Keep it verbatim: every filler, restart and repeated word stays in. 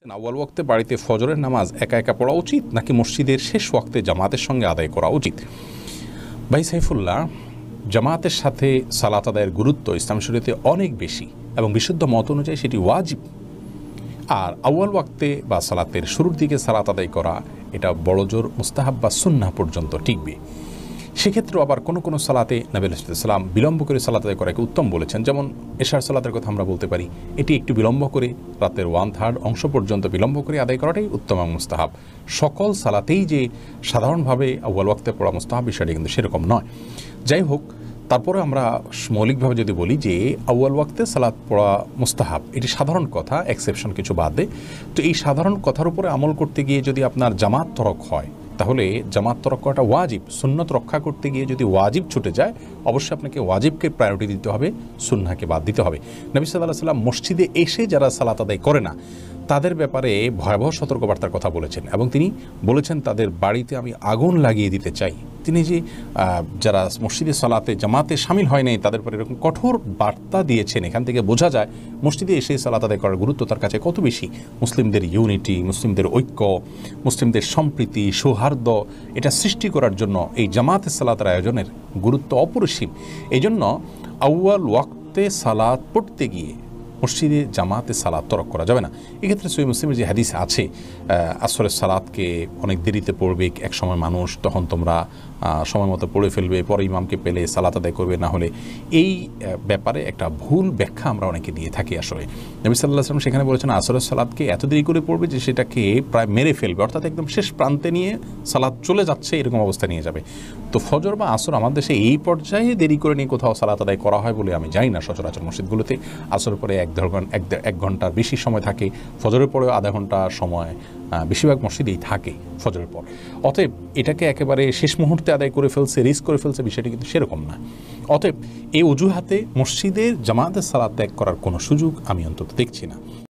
আউয়াল ওয়াক্তে বাড়িতে ফজরের নামাজ একা একা পড়া উচিত নাকি মসজিদের শেষ ওয়াক্তে জামাতের সঙ্গে আদায় করা উচিত? ভাই সাইফুল্লাহ, জামাতের সাথে সালাত আদায়ের গুরুত্ব ইসলাম শরীয়তে অনেক বেশি এবং বিশুদ্ধ মত অনুযায়ী সেটি ওয়াজিব। আর আউয়াল ওয়াক্তে বা সালাতের শুরুর দিকে সালাত আদায় করা এটা বড়জোর মুস্তাহাব বা সুন্নাহ পর্যন্ত টিকবে। সেক্ষেত্রেও আবার কোনো কোনো সালাতে নবী আলাইহিস সালাম বিলম্ব করে সালাত আদায় করাকে উত্তম বলেছেন। যেমন এশার সালাতের কথা আমরা বলতে পারি, এটি একটু বিলম্ব করে রাতের ওয়ান থার্ড অংশ পর্যন্ত বিলম্ব করে আদায় করাটাই উত্তম এবং মুস্তাহাব। সকল সালাতেই যে সাধারণভাবে আউয়াল ওয়াক্তে পড়া মুস্তাহাব বিষয়টি কিন্তু সেরকম নয়। যাই হোক, তারপরে আমরা মৌলিকভাবে যদি বলি যে আউয়াল ওয়াক্তে সালাত পড়া মুস্তাহাব, এটি সাধারণ কথা, এক্সেপশন কিছু বাদ দেয়। তো এই সাধারণ কথার উপরে আমল করতে গিয়ে যদি আপনার জামাত তরক হয়, তাহলে জামাত তরক করাটা ওয়াজিব। সুন্নত রক্ষা করতে গিয়ে যদি ওয়াজিব ছুটে যায়, অবশ্যই আপনাকে ওয়াজিবকে প্রায়োরিটি দিতে হবে, সুন্নাহকে বাদ দিতে হবে। নবী সাল্লাল্লাহু আলাইহি ওয়াসাল্লাম মসজিদে এসে যারা সালাত আদায় করে না তাদের ব্যাপারে ভয়াবহ সতর্কবার্তার কথা বলেছেন এবং তিনি বলেছেন তাদের বাড়িতে আমি আগুন লাগিয়ে দিতে চাই। তিনি যে যারা মসজিদে সালাতে জামাতে শামিল হয় নাই তাদের পরে এরকম কঠোর বার্তা দিয়েছেন, এখান থেকে বোঝা যায় মসজিদে এসে সালাত আদায় করার গুরুত্ব তার কাছে কত বেশি। মুসলিমদের ইউনিটি, মুসলিমদের ঐক্য, মুসলিমদের সম্প্রীতি, সৌহার্দ্য এটা সৃষ্টি করার জন্য এই জামাতে সালাতের আয়োজনের গুরুত্ব অপরিসীম। এই জন্য আউয়াল ওয়াক্তে সালাত পড়তে গিয়ে মসজিদে জামাতে সালাত তরক করা যাবে না। এক্ষেত্রে সহিহ মুসলিমের যে হাদিস আছে, আসরের সালাতকে অনেক দেরিতে পড়বে এক সময় মানুষ, তখন তোমরা সময় মতো পড়ে ফেলবে, পরে ইমামকে পেলে সালাত আদায় করবে, না হলে এই ব্যাপারে একটা ভুল ব্যাখ্যা আমরা অনেকে দিয়ে থাকি। আসলে নবী সাল্লাল্লাহু আলাইহি ওয়াসাল্লাম সেখানে বলেছেন আসরের সালাতকে এত দেরি করে পড়বে যে সেটাকে প্রায় মেরে ফেলবে, অর্থাৎ একদম শেষ প্রান্তে নিয়ে সালাত চলে যাচ্ছে এরকম অবস্থা নিয়ে যাবে। তো ফজর বা আসর আমাদের দেশে এই পর্যায়ে দেরি করে নিয়ে কোথাও সালাত আদায় করা হয় বলে আমি জানি না। সচরাচর মসজিদগুলোতে আসরের পরে এক দেড় ঘন্টা এক এক ঘন্টার বেশি সময় থাকে, ফজরের পরেও আধা ঘন্টা সময় বেশিরভাগ মসজিদেই থাকে ফজরের পর। অতএব এটাকে একেবারে শেষ মুহূর্তে আদায় করে ফেলছে, রিস্ক করে ফেলছে, বিষয়টি কিন্তু সেরকম না। অতএব এই অজুহাতে মসজিদের জামাতের সালাত ত্যাগ করার কোনো সুযোগ আমি অন্তত দেখছি না।